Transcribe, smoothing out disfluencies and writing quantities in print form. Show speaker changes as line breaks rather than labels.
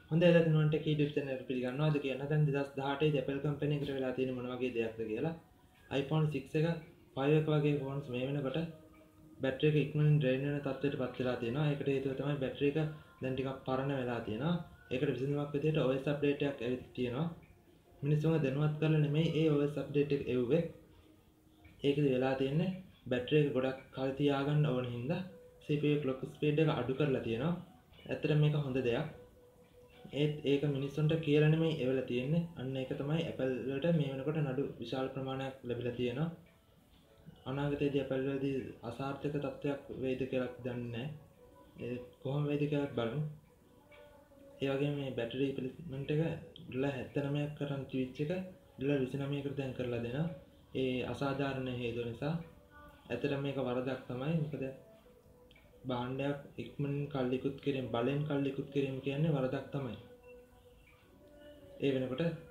හොඳ එලෙක්ට්‍රොනික YouTube channel එක පිළිගන්නවාද කියන දැන් 2018 දී Apple company එකට වෙලා තියෙන මොන වගේ දෙයක්ද කියලා iPhone 6 එක 5 එක වගේ phones මේ වෙනකොට බැටරි එක ඉක්මනින් ඩ්‍රේන් වෙන තත්ත්වයට පත් වෙලා තියෙනවා. ඒකට හේතුව තමයි බැටරි එක දැන් ටිකක් පරණ වෙලා තියෙනවා. ඒකට විසඳුමක් විදිහට OS update එකක් ඇවිත් තියෙනවා. මිනිස්සුන්ව දැනුවත් කරලා නෙමෙයි ඒ OS update එක එව්වේ. ඒකද වෙලා තියෙන්නේ බැටරි එක ගොඩක් කල් තියාගන්න ඕන හින්දා CPU clock speed එක අඩු කරලා තියෙනවා. ඇත්තට මේක හොඳ දෙයක්. ඒත් ඒක මිනිස්සුන්ට කියලා නෙමෙයි එවලා තියෙන්නේ. අන්න ඒක තමයි Apple වලට මේ වෙනකොට නඩු විශාල ප්‍රමාණයක් ලැබිලා තියෙනවා. අනාගතයේදී Apple වලදී අසාර්ථක තත්ත්වයක් වෙයිද කියලා දන්නේ නැහැ. ඒ කොහොම වෙයිද කියලා බලමු. ඒ වගේම මේ බැටරි රිප්ලේස්මන්ට් එක $79ක් කරන් ස්විච් එක $29කට දැන් කරලා දෙනවා. ඒ අසාධාරණ හේතු නිසා. ඇත්තට මේක වරදක් තමයි. මොකද භාණ්ඩයක් ඉක්මනින් කල්ලිකුත් කිරීම බලෙන් කල්ලිකුත් කිරීම කියන්නේ වරදක් තමයි. ඒ වෙනකොට